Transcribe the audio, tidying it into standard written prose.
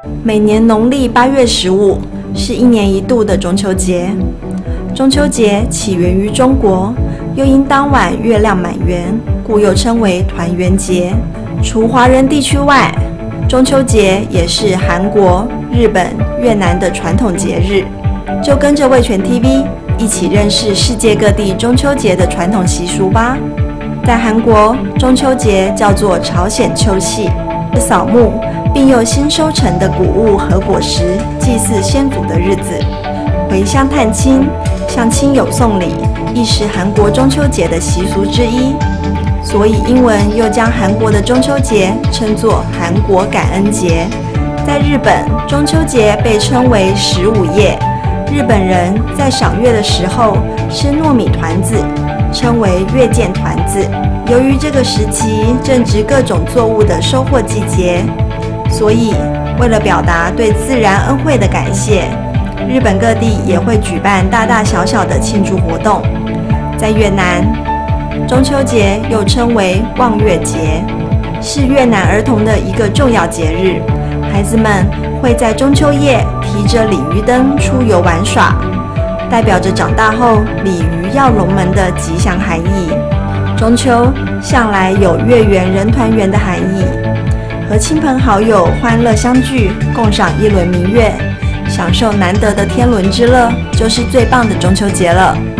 每年农历8月15是一年一度的中秋节。中秋节起源于中国，又因当晚月亮满圆，故又称为团圆节。除华人地区外，中秋节也是韩国、日本、越南的传统节日。就跟着味全 TV 一起认识世界各地中秋节的传统习俗吧。在韩国，中秋节叫做朝鲜秋夕，是扫墓并用新收成的谷物和果实祭祀先祖的日子。回乡探亲、向亲友送礼，亦是韩国中秋节的习俗之一。所以英文又将韩国的中秋节称作韩国感恩节。在日本，中秋节被称为15夜。日本人在赏月的时候吃糯米团子，称为月见团子。由于这个时期正值各种作物的收获季节，所以为了表达对自然恩惠的感谢，日本各地也会举办大大小小的庆祝活动。在越南，中秋节又称为望月节，是越南儿童的一个重要节日。孩子们会在中秋夜提着鲤鱼灯出游玩耍，代表着长大后鲤鱼要龙门的吉祥含义。中秋向来有月圆人团圆的含义，和亲朋好友欢乐相聚，共赏一轮明月，享受难得的天伦之乐，就是最棒的中秋节了。